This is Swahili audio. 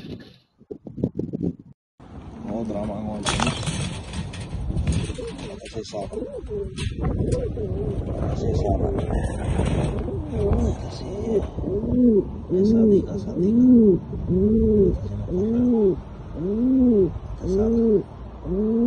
Oh, drama ang wala niya. Kasi sarap. Kasi sarap. Kasi kasali kasali ka. Kasali.